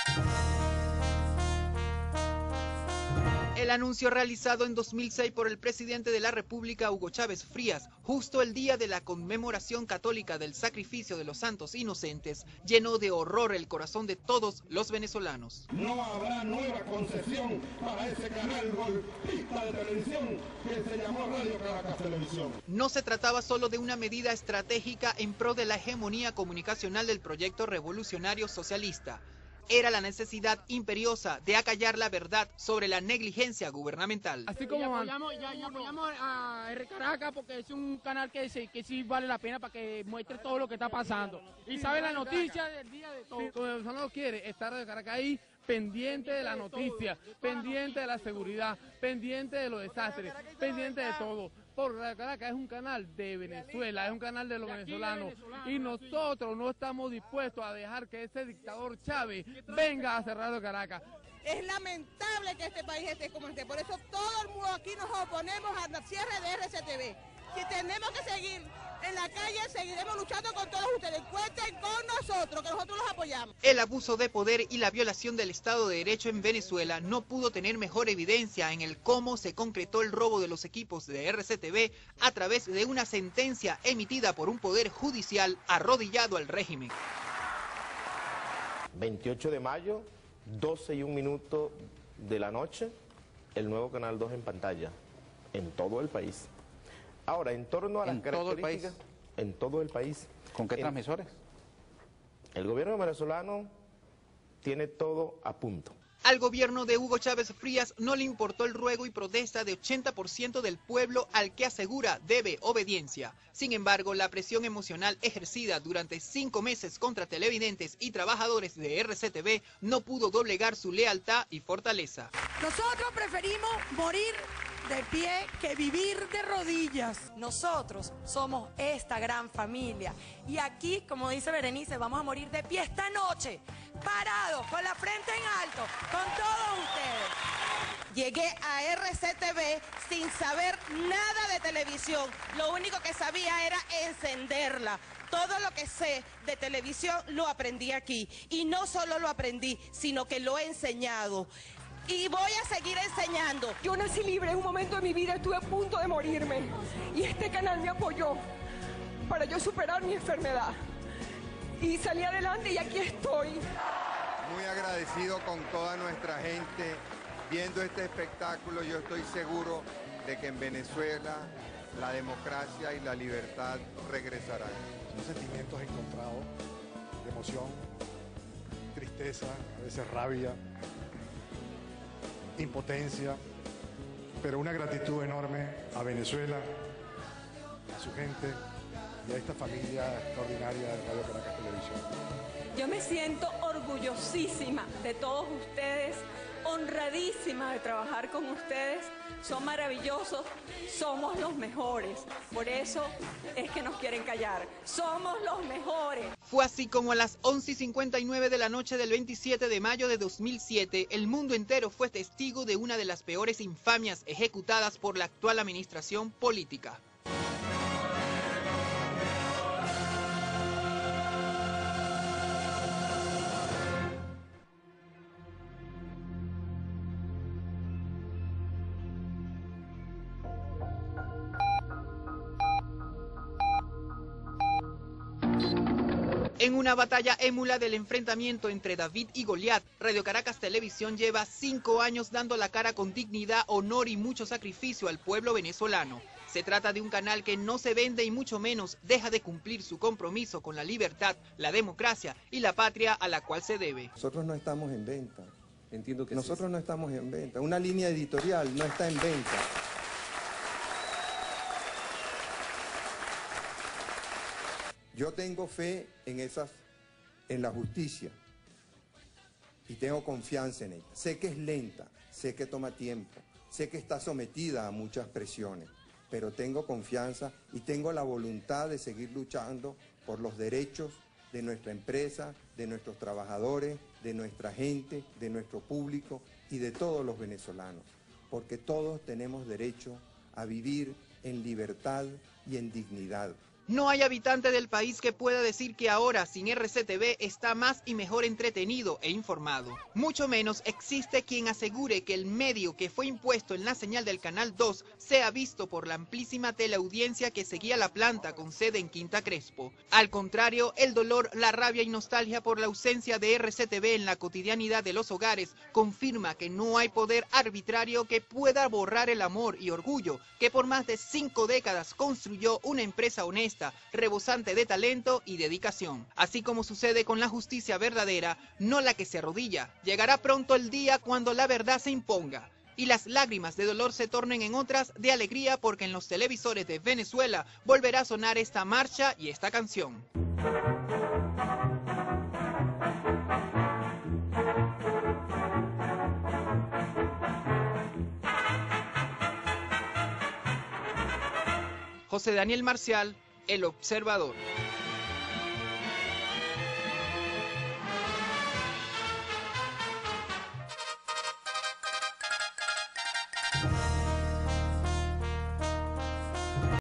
El anuncio realizado en 2006 por el presidente de la República, Hugo Chávez Frías, justo el día de la conmemoración católica del sacrificio de los santos inocentes, llenó de horror el corazón de todos los venezolanos. No habrá nueva concesión para ese canal golpista de televisión que se llamó Radio Caracas Televisión. No se trataba solo de una medida estratégica en pro de la hegemonía comunicacional del proyecto revolucionario socialista. Era la necesidad imperiosa de acallar la verdad sobre la negligencia gubernamental. Así como apoyamos a R Caracas porque es un canal que sí vale la pena para que muestre todo lo que está pasando. Y sabe la noticia del día de todo. Como el venezolano quiere estar de Caracas ahí, pendiente de la noticia, pendiente de la seguridad, pendiente de los desastres, pendiente de todo. Por Radio Caracas es un canal de Venezuela, es un canal de los venezolanos y nosotros no estamos dispuestos a dejar que ese dictador Chávez venga a cerrar Radio Caracas. Es lamentable que este país esté como esté, por eso todo el mundo aquí nos oponemos al cierre de RCTV. Si tenemos que seguir en la calle, seguiremos luchando con todos ustedes. Cuenten con nosotros, que nosotros los apoyamos. El abuso de poder y la violación del Estado de Derecho en Venezuela no pudo tener mejor evidencia en el cómo se concretó el robo de los equipos de RCTV a través de una sentencia emitida por un poder judicial arrodillado al régimen. 28 de mayo, 12:01 de la noche, el nuevo Canal 2 en pantalla, en todo el país. Ahora, en torno a las características... En todo el país. ¿Con qué transmisores? El gobierno venezolano tiene todo a punto. Al gobierno de Hugo Chávez Frías no le importó el ruego y protesta de 80% del pueblo al que asegura debe obediencia. Sin embargo, la presión emocional ejercida durante 5 meses contra televidentes y trabajadores de RCTV no pudo doblegar su lealtad y fortaleza. Nosotros preferimos morir de pie que vivir de rodillas. Nosotros somos esta gran familia y aquí, como dice Berenice, vamos a morir de pie esta noche, parados, con la frente en alto, con todos ustedes. Llegué a RCTV sin saber nada de televisión, lo único que sabía era encenderla. Todo lo que sé de televisión lo aprendí aquí y no solo lo aprendí, sino que lo he enseñado. Y voy a seguir enseñando. Yo nací libre en un momento de mi vida, estuve a punto de morirme. Y este canal me apoyó para yo superar mi enfermedad. Y salí adelante y aquí estoy. Muy agradecido con toda nuestra gente viendo este espectáculo. Yo estoy seguro de que en Venezuela la democracia y la libertad regresarán. Son sentimientos encontrados de emoción, tristeza, a veces rabia, impotencia, pero una gratitud enorme a Venezuela, a su gente y a esta familia extraordinaria de Radio Caracas Televisión. Yo me siento orgullosísima de todos ustedes, honradísima de trabajar con ustedes. Son maravillosos, somos los mejores. Por eso es que nos quieren callar. Somos los mejores. Fue así como a las 11:59 de la noche del 27 de mayo de 2007, el mundo entero fue testigo de una de las peores infamias ejecutadas por la actual administración política. En una batalla émula del enfrentamiento entre David y Goliat, Radio Caracas Televisión lleva 5 años dando la cara con dignidad, honor y mucho sacrificio al pueblo venezolano. Se trata de un canal que no se vende y mucho menos deja de cumplir su compromiso con la libertad, la democracia y la patria a la cual se debe. Nosotros no estamos en venta. Entiendo que nosotros no estamos en venta. Una línea editorial no está en venta. Yo tengo fe en la justicia y tengo confianza en ella. Sé que es lenta, sé que toma tiempo, sé que está sometida a muchas presiones, pero tengo confianza y tengo la voluntad de seguir luchando por los derechos de nuestra empresa, de nuestros trabajadores, de nuestra gente, de nuestro público y de todos los venezolanos, porque todos tenemos derecho a vivir en libertad y en dignidad. No hay habitante del país que pueda decir que ahora sin RCTV está más y mejor entretenido e informado. Mucho menos existe quien asegure que el medio que fue impuesto en la señal del Canal 2 sea visto por la amplísima teleaudiencia que seguía la planta con sede en Quinta Crespo. Al contrario, el dolor, la rabia y nostalgia por la ausencia de RCTV en la cotidianidad de los hogares confirma que no hay poder arbitrario que pueda borrar el amor y orgullo que por más de 5 décadas construyó una empresa honesta, rebosante de talento y dedicación. Así como sucede con la justicia verdadera, no la que se arrodilla. Llegará pronto el día cuando la verdad se imponga y las lágrimas de dolor se tornen en otras de alegría, porque en los televisores de Venezuela volverá a sonar esta marcha y esta canción. José Daniel Marcial, El Observador.